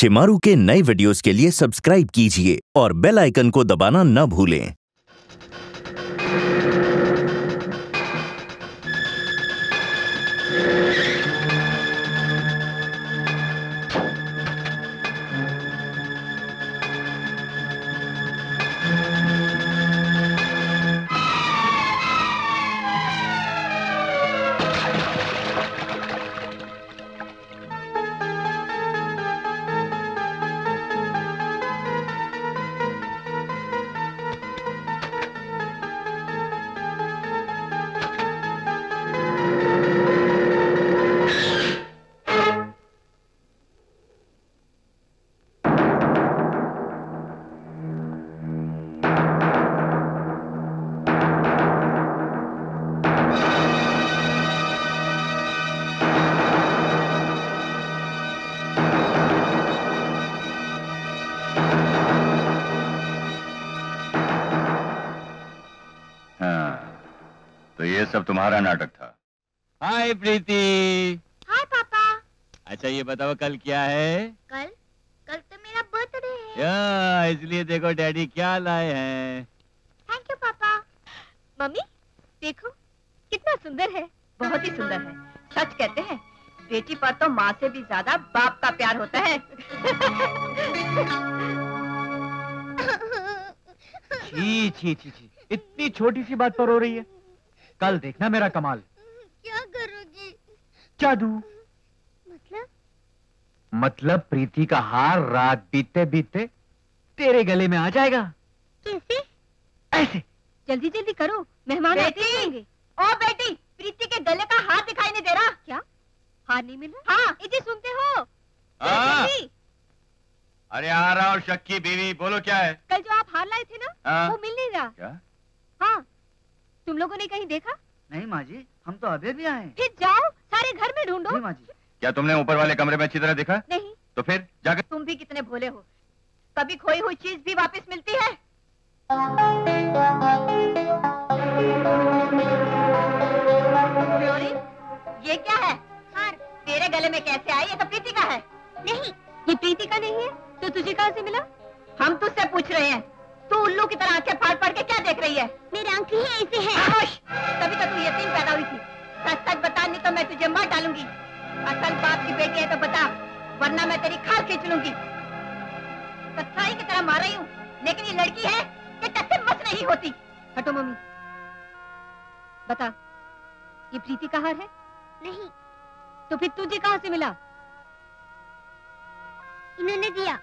शिमारू के नए वीडियोस के लिए सब्सक्राइब कीजिए और बेल आइकन को दबाना न भूलें। तो ये सब तुम्हारा नाटक था। हाय प्रीति। हाय पापा। अच्छा ये बताओ कल क्या है? कल तो मेरा बर्थडे है। या इसलिए देखो डैडी क्या लाए हैं। थैंक यू पापा। मम्मी देखो कितना सुंदर है। बहुत ही सुंदर है। सच कहते हैं बेटी पर तो माँ से भी ज्यादा बाप का प्यार होता है। छी छी छी छी, इतनी छोटी सी बात पर रो रही है। कल देखना मेरा कमाल। क्या करोगी? जादू। मतलब प्रीति का हार रात बीतते बीतते तेरे गले में आ जाएगा। कैसे? ऐसे। जल्दी जल्दी करो, मेहमान आते रहेंगे। ओ बेटी, प्रीति के गले का हार दिखाई नहीं दे रहा। क्या हार नहीं मिल रहा? हाँ, इसे सुनते हो? अरे आ रहा हूँ शक्की बीवी, बोलो क्या है? कल जो आप हार लाए थे ना, वो मिल नहीं रहा। क्या? हाँ, तुम लोगों ने कहीं देखा? नहीं माँ जी, हम तो अभी भी आए। फिर जाओ सारे घर में ढूंढो। माँ जी। क्या तुमने ऊपर वाले कमरे में अच्छी तरह देखा? नहीं। तो फिर जाकर। तुम भी कितने भोले हो, कभी खोई हुई चीज भी वापस मिलती है। ये क्या है? हार तेरे गले में कैसे आई? ये तो प्रीति का है। नहीं, ये प्रीति का नहीं है तो तुझे कहाँ से मिला? हम तुझसे पूछ रहे हैं, तू उल्लू की तरह आंखें फाड़ फाड़ के क्या देख रही है? मेरी आंखें ही ऐसे हैं। खामोश, तभी तो तू यतीम पैदा हुई थी। सच सच बता, नहीं तो मैं तुझे मार डालूंगी। असल बाप की बेटी है तो बता, वरना मैं तेरी खाल खींच लूंगी। कत्थाई की तरह मार रही हूँ, लेकिन ये लड़की है कि टस से मस नहीं होती। हटो मम्मी। बता, ये प्रीति का हार है? नहीं। तो फिर तुझे कहाँ से मिला? इन्होंने दिया।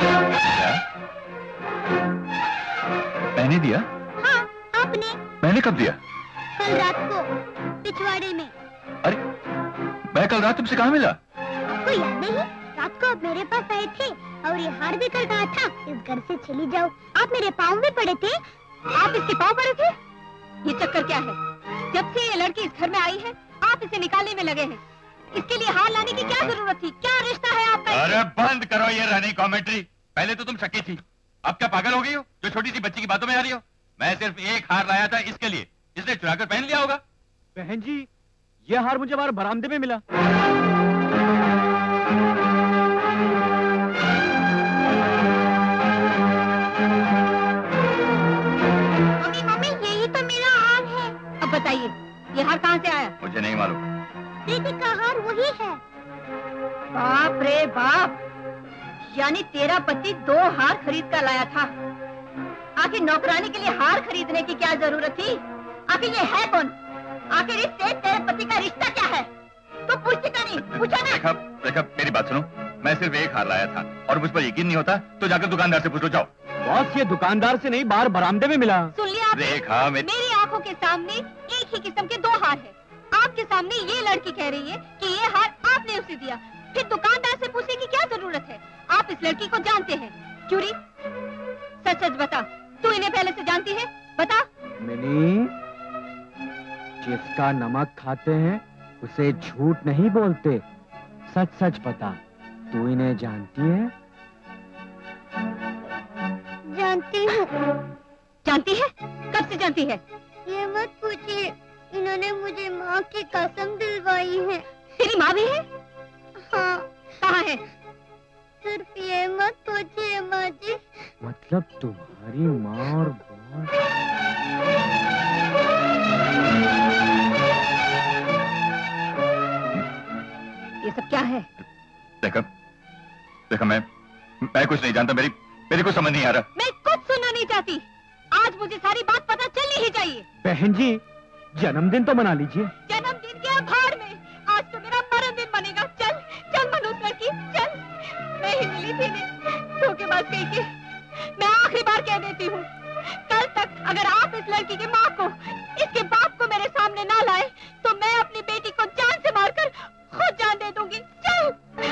मैंने दिया? हाँ, आपने। मैंने कब दिया? कल रात को पिछवाड़े में। अरे मैं कल रात तुमसे कहाँ मिला? आपको याद नहीं? रात को आप मेरे पास आए थे और ये हार देकर कहा था इस घर से चली जाओ। आप मेरे पाँव में पड़े थे। आप इसके पाँव पड़े थे? ये चक्कर क्या है? जब से ये लड़की इस घर में आई है, आप इसे निकालने में लगे हैं। इसके लिए हार लाने की क्या जरूरत थी? क्या रिश्ता है आपका? अरे बंद करो ये रहनी कॉमेंट्री। पहले तो तुम शक्की थी, अब क्या पागल हो गई हो जो छोटी सी बच्ची की बातों में आ रही हो? मैं सिर्फ एक हार लाया था इसके लिए, इसने चुरा कर पहन लिया होगा। बहन जी, ये हार मुझे हमारे बरामदे में मिला। मम्मी मम्मी, यही तो मेरा हार है। अब बताइए, ये हार कहाँ से आया? मुझे नहीं मालूम। प्रीति का हार वही है। बाप रे बाप, यानी तेरा पति 2 हार खरीद कर लाया था। आखिर नौकरानी के लिए हार खरीदने की क्या जरूरत थी? आखिर ये है कौन? आखिर इससे तेरे पति का रिश्ता क्या है? तो पूछती क्यों नहीं? पूछा ना। देखा मेरी बात सुनो, मैं सिर्फ एक हार लाया था और मुझ पर यकीन नहीं होता तो जाकर दुकानदार से पूछ लो। जाओ। बॉस, ये दुकानदार से नहीं, बाहर बरामदे में मिला। सुन लिया आपने? रेखा, मेरी आंखों के सामने एक ही किस्म के 2 हार है। आपके सामने ये लड़की कह रही है कि ये हार आपने उसे दिया, फिर दुकानदार से पूछने की क्या जरूरत है? आप इस लड़की को जानते हैं? चूरी, सच सच बता, तू इन्हें पहले से जानती है? बता। मिनी, जिसका नमक खाते हैं उसे झूठ नहीं बोलते। सच सच बता, तू इन्हें जानती है? जानती हूँ। जानती है? कब से जानती है? ये मत पूछिए, इन्होंने मुझे माँ की कसम दिलवाई है। तेरी माँ भी है? हाँ। कहाँ है? सिर्फ ये मत पूछिए माँ जी। मतलब तुम्हारी माँ और बॉस? ये सब क्या है? देखा देखा, मैं कुछ नहीं जानता। मेरी कुछ समझ नहीं आ रहा। मैं कुछ सुनना नहीं चाहती। आज मुझे सारी बात पता चलनी ही चाहिए। बहन जी, जन्मदिन तो मना लीजिए। जन्मदिन के भाड़ में, आज तो मेरा मरण दिन बनेगा। चल चल मनोज लड़की चल। मैं ही मिली थी नहीं, धोखेबाज कहीं के। मैं आखिरी बार कह देती हूँ, कल तक अगर आप इस लड़की की माँ को, इसके बाप को मेरे सामने ना लाए तो मैं अपनी बेटी को जान से मारकर खुद जान दे दूंगी। चल।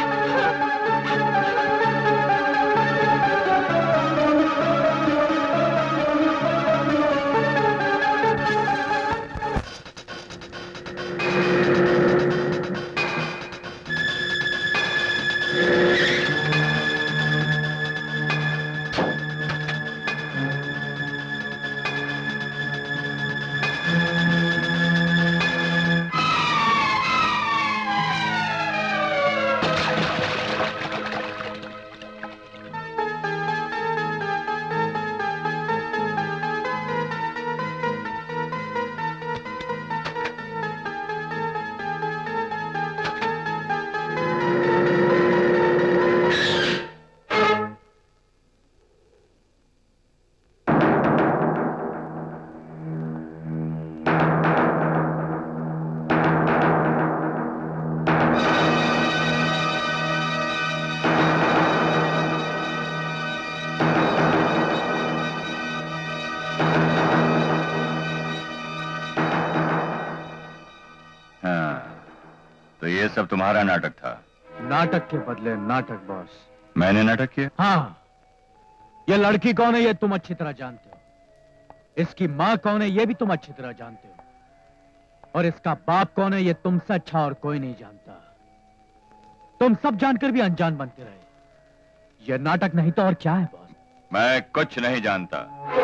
ये सब तुम्हारा नाटक था? नाटक के बदले नाटक बॉस। मैंने नाटक किया? हाँ। ये लड़की कौन है ये तुम अच्छी तरह जानते हो। इसकी माँ कौन है ये भी तुम अच्छी तरह जानते हो। और इसका बाप कौन है ये तुमसे अच्छा और कोई नहीं जानता। तुम सब जानकर भी अनजान बनते रहे। ये नाटक नहीं तो और क्या है बॉस? मैं कुछ नहीं जानता।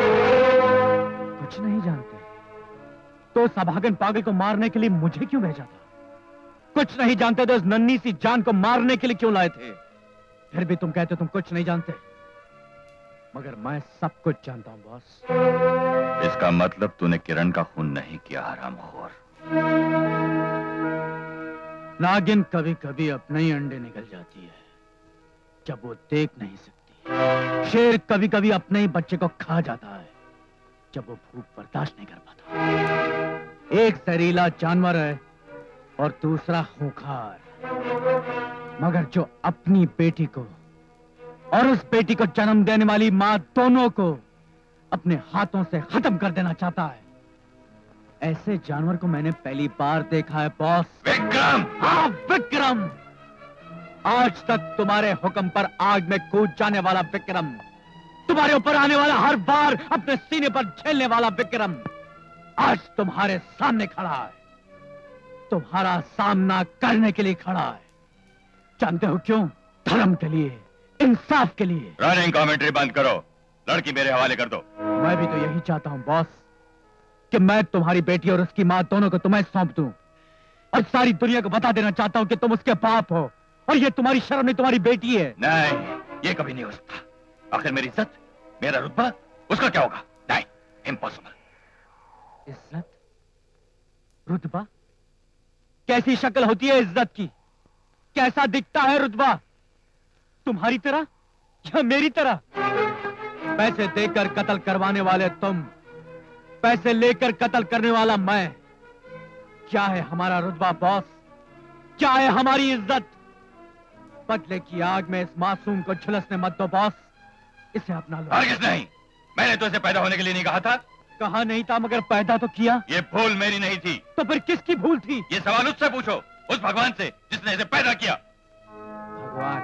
कुछ नहीं जानते तो उस अभागन पागल को मारने के लिए मुझे क्यों भेजा था? कुछ नहीं जानते तो इस नन्ही सी जान को मारने के लिए क्यों लाए थे? फिर भी तुम कहते तुम कुछ नहीं जानते, मगर मैं सब कुछ जानता हूं बॉस। इसका मतलब तूने किरण का खून नहीं किया, हरामखोर। नागिन कभी कभी अपने ही अंडे निकल जाती है जब वो देख नहीं सकती। शेर कभी कभी अपने ही बच्चे को खा जाता है जब वो भूख बर्दाश्त नहीं कर पाता। एक जहरीला जानवर है और दूसरा खूंखार, मगर जो अपनी बेटी को और उस बेटी को जन्म देने वाली मां दोनों को अपने हाथों से खत्म कर देना चाहता है, ऐसे जानवर को मैंने पहली बार देखा है बॉस। विक्रम! हाँ विक्रम! आज तक तुम्हारे हुक्म पर आग में कूद जाने वाला विक्रम, तुम्हारे ऊपर आने वाला हर बार अपने सीने पर झेलने वाला विक्रम आज तुम्हारे सामने खड़ा है, तुम्हारा सामना करने के लिए खड़ा है। जानते हो क्यों? धर्म के लिए, इंसाफ के लिए। रनिंग कमेंट्री बंद करो, लड़की मेरे हवाले कर दो। मैं भी तो यही चाहता हूं बॉस कि मैं तुम्हारी बेटी और उसकी मां दोनों को तुम्हें सौंप दूं और सारी दुनिया को बता देना चाहता हूं कि तुम उसके बाप हो और ये तुम्हारी शर्म नहीं, तुम्हारी बेटी है। नहीं, ये कभी नहीं हो सकता। आखिर मेरी इज्जत, मेरा रुतबा, उसका क्या होगा? नहीं, इम्पॉसिबल। इज्जत, रुतबा? कैसी शक्ल होती है इज्जत की? कैसा दिखता है रुतबा? तुम्हारी तरह या मेरी तरह? पैसे देकर कत्ल करवाने वाले तुम, पैसे लेकर कत्ल करने वाला मैं। क्या है हमारा रुतबा बॉस? क्या है हमारी इज्जत? बदले की आग में इस मासूम को झुलसने मत दो बॉस, इसे अपना लो। हरगिज़ नहीं, मैंने तो इसे पैदा होने के लिए नहीं कहा था। कहा नहीं था मगर पैदा तो किया। ये भूल मेरी नहीं थी। तो फिर किसकी भूल थी? ये सवाल उससे पूछो, उस भगवान से जिसने इसे पैदा किया। भगवान?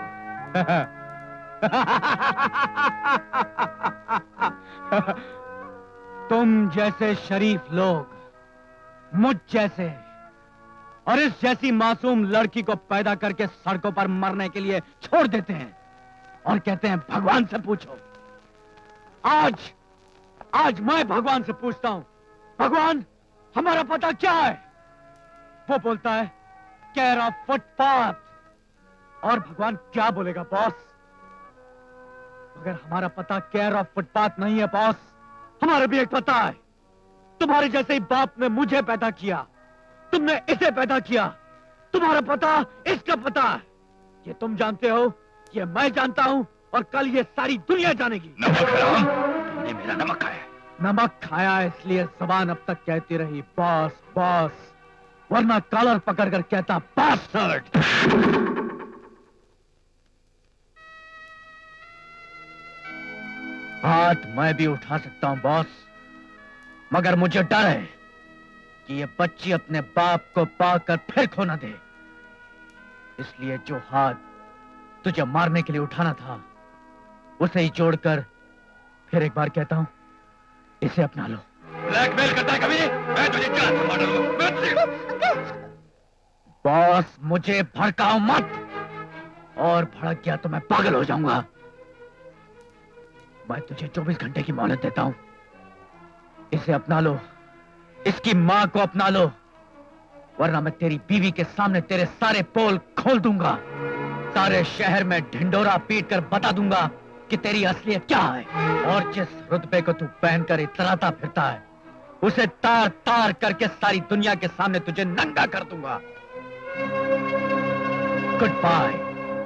तुम जैसे शरीफ लोग मुझ जैसे और इस जैसी मासूम लड़की को पैदा करके सड़कों पर मरने के लिए छोड़ देते हैं और कहते हैं भगवान से पूछो। आज मैं भगवान से पूछता हूं, भगवान हमारा पता क्या है? वो बोलता है केयर ऑफ फुटपाथ। और भगवान क्या बोलेगा बॉस? मगर हमारा पता केयर ऑफ फुटपाथ नहीं है बॉस। हमारा भी एक पता है। तुम्हारे जैसे ही बाप ने मुझे पैदा किया, तुमने इसे पैदा किया। तुम्हारा पता इसका पता है। ये तुम जानते हो, ये मैं जानता हूं, और कल ये सारी दुनिया जानेगी। नमक हराम, तुमने मेरा नमक खाया। नमक खाया इसलिए जबान अब तक कहती रही बॉस बॉस, वरना कॉलर पकड़कर कहता बास्टर्ड। हाथ मैं भी उठा सकता हूं बॉस, मगर मुझे डर है कि ये बच्ची अपने बाप को पाकर फिर खो न दे। इसलिए जो हाथ तुझे मारने के लिए उठाना था, उसे ही जोड़कर फिर एक बार कहता हूं, इसे अपना लो। ब्लैकमेल करता है कभी? मैं तुझे जान से मार डालूंगा। बॉस मुझे भड़काओ मत, और भड़क गया तो मैं पागल हो जाऊंगा। मैं तुझे 24 घंटे की मोहलत देता हूं। इसे अपना लो, इसकी मां को अपना लो, वरना मैं तेरी बीवी के सामने तेरे सारे पोल खोल दूंगा। सारे शहर में ढिंडोरा पीट कर बता दूंगा कि तेरी असलियत क्या है। और जिस रुतबे को तू पहनकर इतराता फिरता है, उसे तार तार करके सारी दुनिया के सामने तुझे नंगा कर दूंगा। Good bye.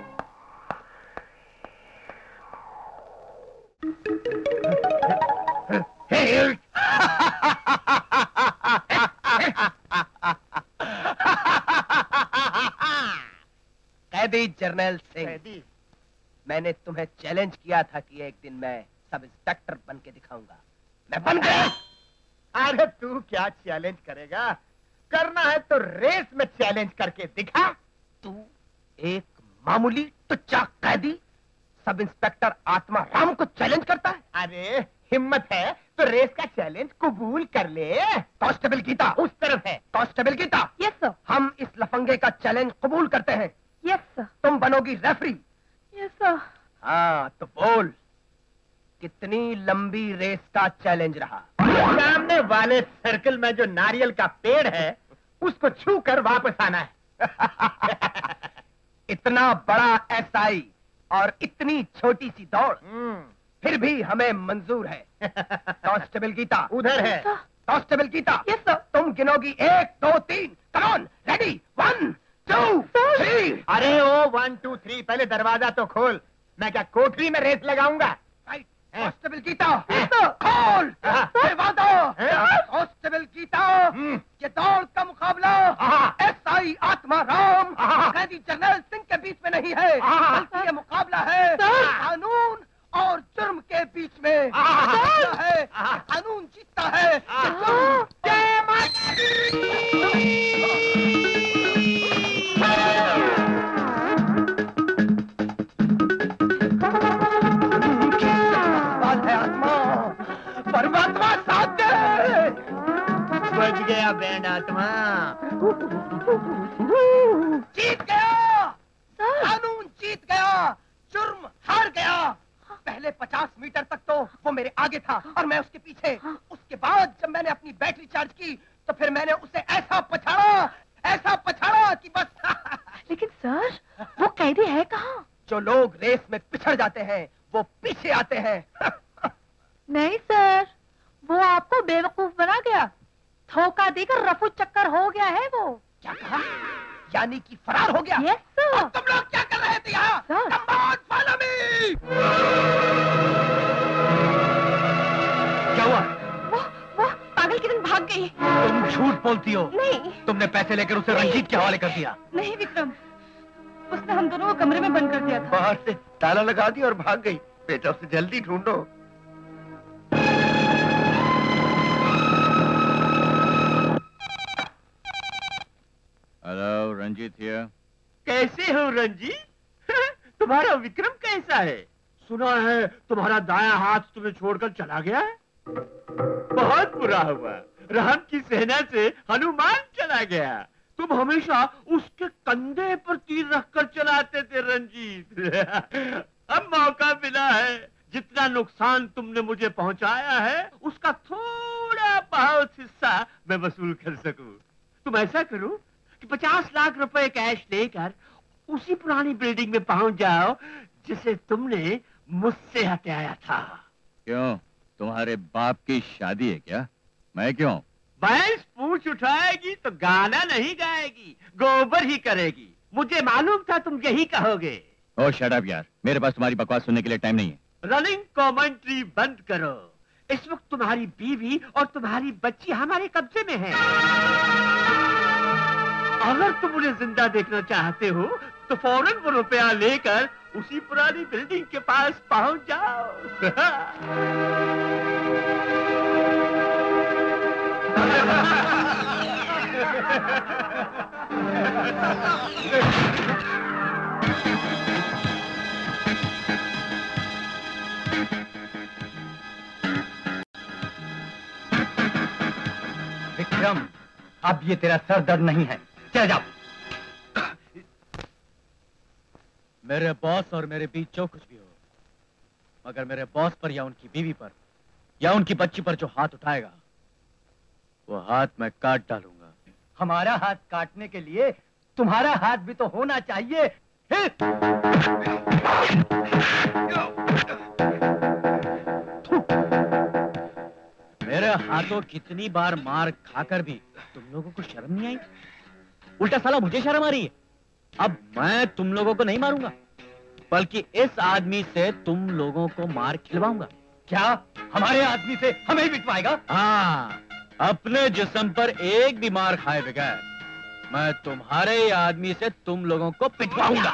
कैदी जर्नल सिंह, मैंने तुम्हें चैलेंज किया था कि एक दिन मैं सब इंस्पेक्टर बन के दिखाऊंगा। मैं बन गया। अरे तू क्या चैलेंज करेगा? करना है तो रेस में चैलेंज करके दिखा। तू एक मामूली टुच्चा कैदी सब इंस्पेक्टर आत्मा राम को चैलेंज करता है? अरे हिम्मत है तो रेस का चैलेंज कबूल कर ले। कांस्टेबल गीता उस तरफ है। Constable Geeta, yes sir. हम इस लफंगे का चैलेंज कबूल करते हैं। Yes sir. तुम बनोगी रेफरी। Yes sir. हाँ तो बोल, कितनी लंबी रेस का चैलेंज रहा? सामने वाले सर्कल में जो नारियल का पेड़ है, उसको छू कर वापस आना है। इतना बड़ा एसआई और इतनी छोटी सी दौड़, फिर भी हमें मंजूर है। कांस्टेबल गीता उधर है। Constable Geeta, yes sir. तुम गिनोगी 1 2 3। Come on, ready 1 2 3। अरे ओ 1 2 3, पहले दरवाजा तो खोल। मैं क्या कोठरी में रेस लगाऊंगा? कांस्टेबल गीता खोल, दरवाजा दो। कांस्टेबल गीता, ये दौड़ का मुकाबला एसआई आत्मा राम कैदी जर्नल सिंह के बीच में नहीं है, बल्कि ये मुकाबला है कानून और जुर्म के बीच में। है कानून जीतता है। परमात्मा साथ दे। बच गया बैंड आत्मा। जीत गया, कानून जीत गया, जुर्म हार गया। पहले 50 मीटर तक तो वो मेरे आगे था और मैं उसके पीछे। उसके बाद जब मैंने अपनी बैटरी चार्ज की तो फिर मैंने उसे ऐसा पछाड़ा कि बस। लेकिन सर, वो कैदी है कहाँ? जो लोग रेस में पिछड़ जाते हैं वो पीछे आते हैं। नहीं सर, वो आपको बेवकूफ बना गया। धोखा देकर रफू चक्कर हो गया है वो। क्या कहा? यानी कि फरार हो गया? Yes sir. और तुम लोग क्या कर रहे थे यहाँ? Sir. Come on, follow me! क्या हुआ? वो पागल किरण भाग गई। तुम झूठ बोलती हो। नहीं। तुमने पैसे लेकर उसे रंजीत के हवाले कर दिया। नहीं विक्रम, उसने हम दोनों को कमरे में बंद कर दिया था। बाहर से ताला लगा दिया और भाग गई। बेटा उसे जल्दी ढूंढो। Hello, Ranjit here. कैसे हो रंजीत? तुम्हारा विक्रम कैसा है? सुना है तुम्हारा दायां हाथ तुम्हें छोड़कर चला गया है। बहुत बुरा हुआ। राम की सेना से हनुमान चला गया। तुम हमेशा उसके कंधे पर तीर रखकर चलाते थे रंजीत। अब मौका मिला है, जितना नुकसान तुमने मुझे पहुंचाया है उसका थोड़ा बहुत हिस्सा मैं वसूल कर सकूं। तुम ऐसा करो कि 50 लाख रुपए कैश लेकर उसी पुरानी बिल्डिंग में पहुंच जाओ जिसे तुमने मुझसे हत्याया था। क्यों, तुम्हारे बाप की शादी है क्या? मैं क्यों? भैंस पूंछ उठाएगी तो गाना नहीं गाएगी, गोबर ही करेगी। मुझे मालूम था तुम यही कहोगे। ओ शट अप यार, मेरे पास तुम्हारी बकवास सुनने के लिए टाइम नहीं है। रनिंग कमेंट्री बंद करो। इस वक्त तुम्हारी बीवी और तुम्हारी बच्ची हमारे कब्जे में है। अगर तुम उन्हें जिंदा देखना चाहते हो तो फौरन वो रुपया लेकर उसी पुरानी बिल्डिंग के पास पहुंच जाओ। विक्रम, अब ये तेरा सर दर्द नहीं है, चल जाओ। मेरे बॉस और मेरे बीच जो कुछ भी हो, मगर मेरे बॉस पर या उनकी बीवी पर या उनकी बच्ची पर जो हाथ उठाएगा, वो हाथ मैं काट डालूंगा। हमारा हाथ काटने के लिए तुम्हारा हाथ भी तो होना चाहिए। मेरे हाथों कितनी बार मार खाकर भी तुम लोगों को शर्म नहीं आई? उल्टा साला मुझे शर्म आ रही है। अब मैं तुम लोगों को नहीं मारूंगा, बल्कि इस आदमी से तुम लोगों को मार खिलवाऊंगा। क्या हमारे आदमी से हमें ही पिटवाएगा? हाँ, अपने जिस्म पर एक भी मार खाए बगैर मैं तुम्हारे ही आदमी से तुम लोगों को पिटवाऊंगा।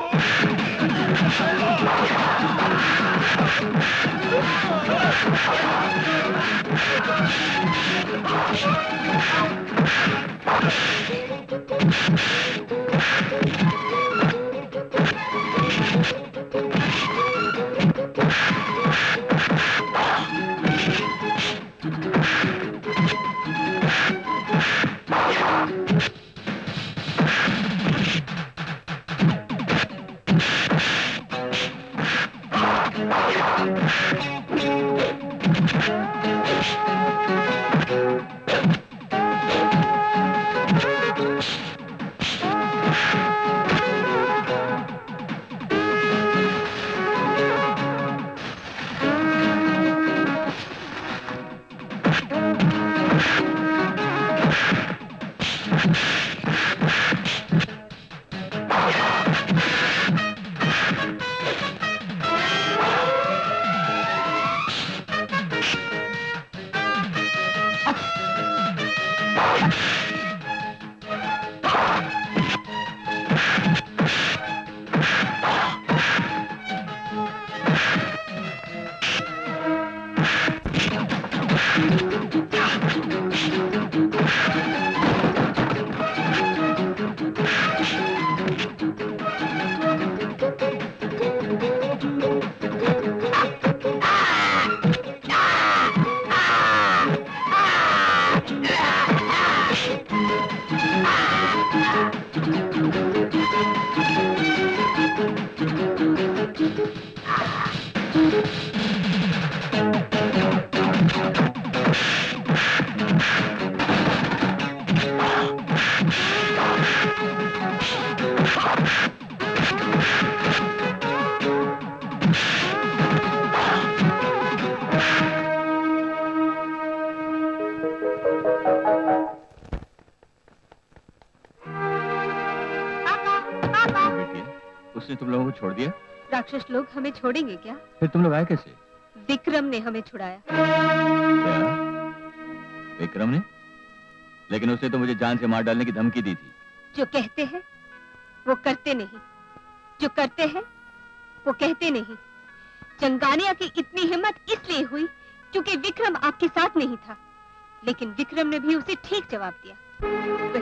उसने तुम लोगों को छोड़ दिया? राक्षस लोग हमें छोड़ेंगे क्या? फिर तुम लोग आए कैसे? विक्रम ने हमें छुड़ाया। क्या? विक्रम ने? लेकिन उसने तो मुझे जान से मार डालने की धमकी दी थी। जो कहते हैं वो करते नहीं, जो करते हैं वो कहते नहीं। चंगानिया की इतनी हिम्मत इसलिए हुई क्योंकि विक्रम आपके साथ नहीं था, लेकिन विक्रम ने भी उसे ठीक जवाब दिया।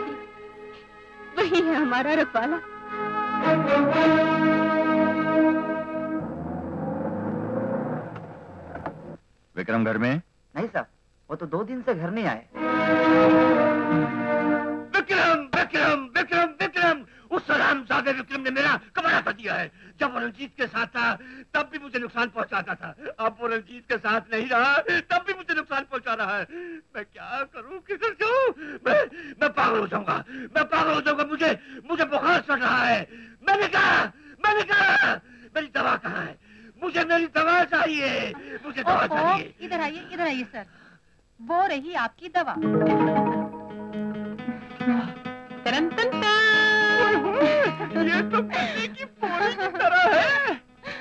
वही है हमारा रखवाला। विक्रम घर में? नहीं साहब, वो तो 2 दिन से घर नहीं आए। विक्रम विक्रम विक्रम विक्रम, उस हरामजादे विक्रम ने मेरा कबाड़ा कर दिया है। जब वो रंजीत के साथ था तब भी मुझे नुकसान पहुंचाता था, अब वो रंजीत के साथ नहीं रहा तब भी मुझे नुकसान पहुंचा रहा है। मैं क्या करूं, किधर जाऊं? मैं पागल हो जाऊंगा, मैं पागल हो जाऊंगा। मुझे बुखार चढ़ रहा है। मैंने कहा मेरी दवा कहाँ है? मुझे मेरी दवा चाहिए, मुझे दवा चाहिए। इधर आइए सर, वो रही आपकी दवा। तरन तन ये तो पीने की पूरी की तरह है।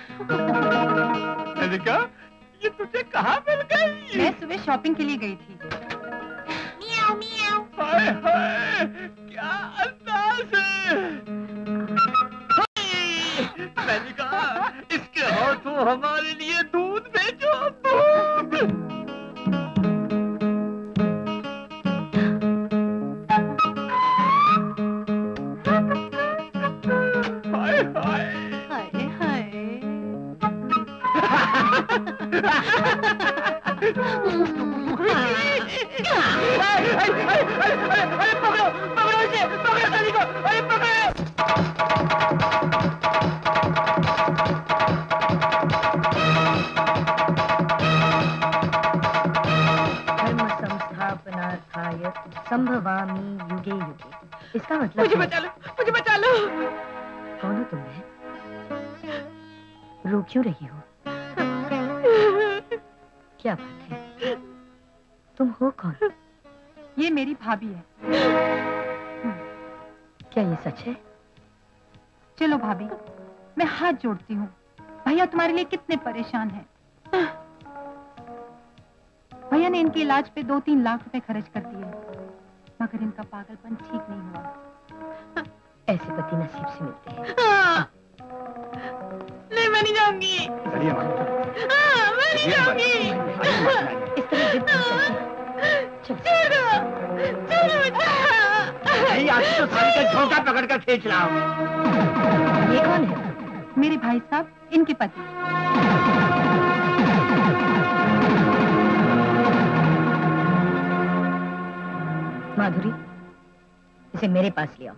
ललिका, ये तुझे कहाँ मिल गई? मैं सुबह शॉपिंग के लिए गई थी। मियाओ मियाओ। हाय हाय, क्या अंदाज है। ललिका, इसके हाथों हमारे लिए दूध भेजो, दूध। हाय हाय हाय हाय। अरे पकड़ो इसे, पकड़ो सनी को, अरे पकड़ो। धर्म संस्थापनार्थाय संभवामि युगे युगे। इसका मतलब मुझे बचा लो, मुझे बचा लो। कौन हो तुम? रो क्यों रही हो? क्या बात है? तुम हो कौन? ये मेरी भाभी है। क्या ये सच है? चलो भाभी, मैं हाथ जोड़ती हूँ। भैया तुम्हारे लिए कितने परेशान हैं। भैया ने इनके इलाज पे 2-3 लाख रुपए खर्च कर दिए, मगर इनका पागलपन ठीक नहीं हुआ। ऐसे पति नसीब से मिलते हैं। नहीं, मैं नहीं जाऊंगी। मैं नहीं जाऊंगी। इस तरह जिद नहीं करती। छोड़ो मुझे। नहीं, आज तो सारी का झोंका पकड़ कर खींच रहा हूँ। ये कौन है? मेरे भाई साहब, इनके पति। माधुरी, इसे मेरे पास ले आओ।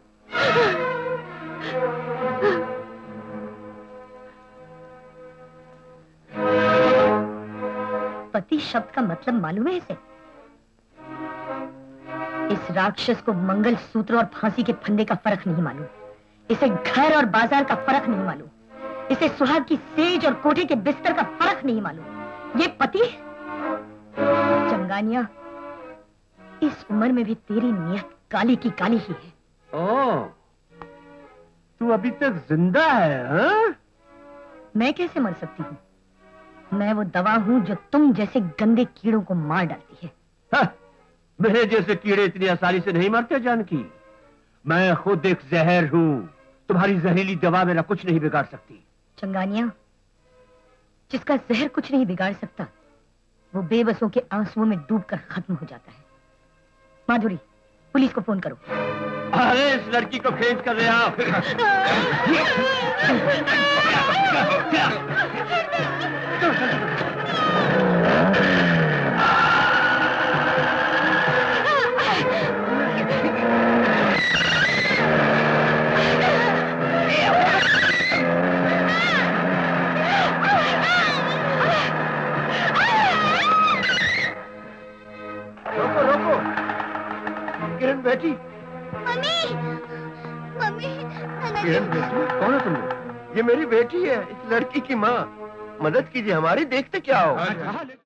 पति शब्द का मतलब मालूम है इसे? इस राक्षस को मंगल सूत्र और फांसी के फंदे का फर्क नहीं मालूम। इसे घर और बाजार का फर्क नहीं मालूम। इसे सुहाग की सेज और कोठे के बिस्तर का फर्क नहीं मालूम। ये पति चंगानिया, इस उम्र में भी तेरी नियत काली की काली ही है। ओह, तू अभी तक जिंदा है? हाँ? मैं कैसे मर सकती हूँ? मैं वो दवा हूँ जो तुम जैसे गंदे कीड़ों को मार डालती है। हाँ, मेरे जैसे कीड़े इतनी आसानी से नहीं मरते जानकी। मैं खुद एक जहर हूँ। तुम्हारी जहरीली दवा मेरा कुछ नहीं बिगाड़ सकती। चंगानिया, जिसका जहर कुछ नहीं बिगाड़ सकता, वो बेबसों के आंसुओं में डूबकर खत्म हो जाता है। माधुरी, पुलिस को फोन करो। अरे इस लड़की को खींच कर ले आओ। रोको रोको, किरण बेटी। मम्मी, मम्मी, किरण बेटी, कौन है तुम? ये मेरी बेटी है, इस लड़की की माँ। मदद कीजिए हमारी, देखते क्या हो।